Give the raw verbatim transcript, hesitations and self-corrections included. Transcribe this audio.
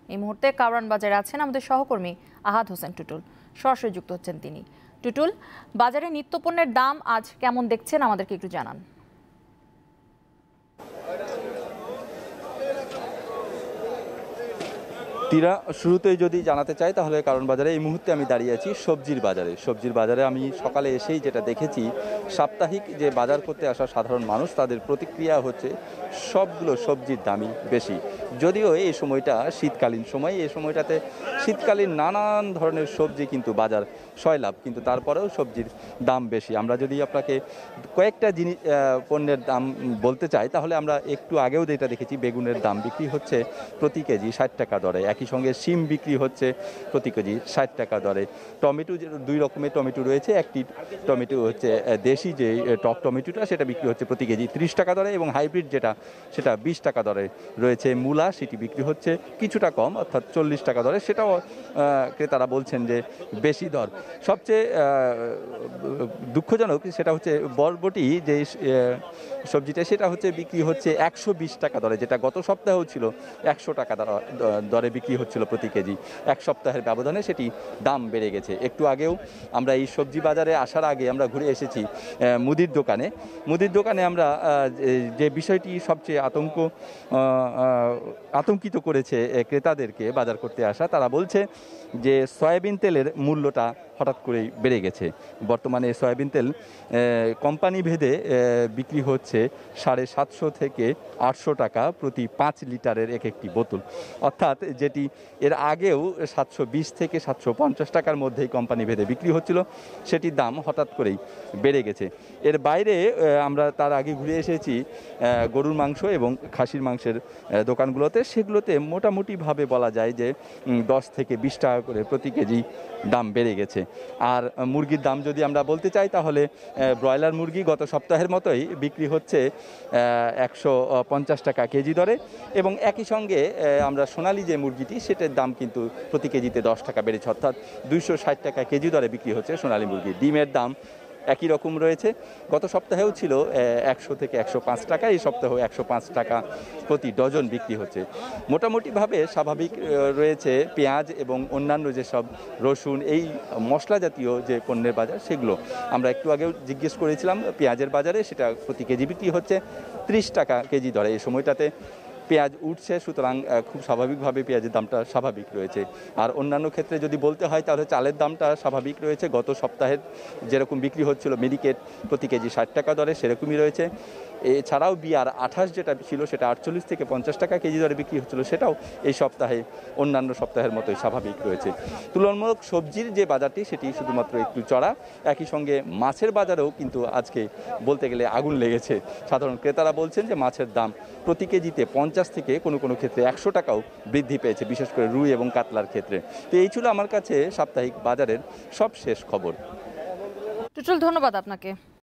এই মুহূর্তে কারওয়ান বাজারে আছেন আমাদের সহকর্মী আহাদ হোসেন টুটুল, সরাসরি যুক্ত হচ্ছেন তিনি। টুটুল, বাজারে নিত্যপণ্যের দাম আজ কেমন দেখছেন আমাদেরকে একটু জানান। তীরা শুরুতেই যদি জানাতে চাই তাহলে কারণ বাজারে এই মুহূর্তে আমি দাঁড়িয়ে আছি সবজির বাজারে। সবজির বাজারে আমি সকালে এসেই যেটা দেখেছি, সাপ্তাহিক যে বাজার করতে আসা সাধারণ মানুষ তাদের প্রতিক্রিয়া হচ্ছে সবগুলো সবজির দামই বেশি। যদিও এই সময়টা শীতকালীন সময়, এই সময়টাতে শীতকালীন নানান ধরনের সবজি কিন্তু বাজার সয়লাভ, কিন্তু তারপরেও সবজির দাম বেশি। আমরা যদি আপনাকে কয়েকটা জিনিস পণ্যের দাম বলতে চাই তাহলে আমরা একটু আগেও যেটা দেখেছি, বেগুনের দাম বিক্রি হচ্ছে প্রতি কেজি ষাট টাকা দরে, একই সঙ্গে শিম বিক্রি হচ্ছে প্রতি কেজি ষাট টাকা দরে। টমেটো, দুই রকমের টমেটো রয়েছে, একটি টমেটো হচ্ছে দেশি যে টক টমেটোটা, সেটা বিক্রি হচ্ছে প্রতি কেজি ত্রিশ টাকা দরে, এবং হাইব্রিড যেটা সেটা বিশ টাকা দরে রয়েছে। মূলা সেটি বিক্রি হচ্ছে কিছুটা কম, অর্থাৎ চল্লিশ টাকা দরে, সেটাও ক্রেতারা বলছেন যে বেশি দর। সবচেয়ে দুঃখজনক সেটা হচ্ছে বরবটি, যে সবজিটা সেটা হচ্ছে বিক্রি হচ্ছে একশো বিশ টাকা দরে, যেটা গত সপ্তাহেও ছিল একশো টাকা দরে বিক্রি হচ্ছিল প্রতি কেজি। এক সপ্তাহের ব্যবধানে সেটি দাম বেড়ে গেছে। একটু আগেও আমরা এই সবজি বাজারে আসার আগে আমরা ঘুরে এসেছি মুদির দোকানে। মুদির দোকানে আমরা যে বিষয়টি সবচেয়ে আতঙ্ক আতঙ্কিত করেছে ক্রেতাদেরকে বাজার করতে আসা, তারা বলছে যে সয়াবিন তেলের মূল্যটা হঠাৎ করেই বেড়ে গেছে। বর্তমানে সয়াবিন তেল কোম্পানি ভেদে বিক্রি হচ্ছে সাড়ে সাতশো থেকে আটশো টাকা প্রতি পাঁচ লিটারের এক একটি বোতল, অর্থাৎ যেটি এর আগেও সাতশো বিশ থেকে সাতশো পঞ্চাশ টাকার মধ্যেই কোম্পানি ভেদে বিক্রি হচ্ছিল, সেটির দাম হঠাৎ করেই বেড়ে গেছে। এর বাইরে আমরা তার আগে ঘুরে এসেছি গরুর মাংস এবং খাসির মাংসের দোকানগুলোতে, সেগুলোতে মোটামুটিভাবে বলা যায় যে দশ থেকে বিশ টাকা করে প্রতি কেজি দাম বেড়ে গেছে। আর মুরগির দাম যদি আমরা বলতে চাই তাহলে ব্রয়লার মুরগি গত সপ্তাহের মতোই বিক্রি হচ্ছে একশো পঞ্চাশ টাকা কেজি দরে, এবং একই সঙ্গে আমরা সোনালী যে মুরগিটি সেটার দাম কিন্তু প্রতি কেজিতে দশ টাকা বেড়েছে, অর্থাৎ দুইশো ষাট টাকা কেজি দরে বিক্রি হচ্ছে সোনালী মুরগি। ডিমের দাম একই রকম রয়েছে, গত সপ্তাহেও ছিল একশো থেকে একশো পাঁচ টাকা, এই সপ্তাহেও একশো পাঁচ টাকা প্রতি ডজন বিক্রি হচ্ছে। মোটামুটিভাবে স্বাভাবিক রয়েছে পেঁয়াজ এবং অন্যান্য যেসব রসুন, এই মশলা জাতীয় যে পণ্যের বাজার, সেগুলো আমরা একটু আগেও জিজ্ঞেস করেছিলাম। পেঁয়াজের বাজারে সেটা প্রতি কেজি বিক্রি হচ্ছে ত্রিশ টাকা কেজি দরে। এই সময়টাতে পেঁয়াজ উঠছে, সুতরাং খুব স্বাভাবিকভাবে পেঁয়াজের দামটা স্বাভাবিক রয়েছে। আর অন্যান্য ক্ষেত্রে যদি বলতে হয় তাহলে চালের দামটা স্বাভাবিক রয়েছে, গত সপ্তাহের যেরকম বিক্রি হচ্ছিল মিনিকেট প্রতি কেজি ষাট টাকা দরে সেরকমই রয়েছে। এছাড়াও বিয়ার আঠাশ যেটা ছিল সেটা আটচল্লিশ থেকে পঞ্চাশ টাকা কেজি দরে বিক্রি হচ্ছিল, সেটাও এই সপ্তাহে অন্যান্য সপ্তাহের মতোই স্বাভাবিক রয়েছে। তুলনামূলক সবজির যে বাজারটি সেটি শুধুমাত্র একটু চড়া, একই সঙ্গে মাছের বাজারেও কিন্তু আজকে বলতে গেলে আগুন লেগেছে। সাধারণ ক্রেতারা বলছেন যে মাছের দাম প্রতি কেজিতে পঞ্চাশ থেকে কোনো কোনো ক্ষেত্রে একশো টাকাও বৃদ্ধি পেয়েছে, বিশেষ করে রুই এবং কাতলার ক্ষেত্রে। তো এই ছিল আমার কাছে সাপ্তাহিক বাজারের সব শেষ খবর। টুটুল, ধন্যবাদ আপনাকে।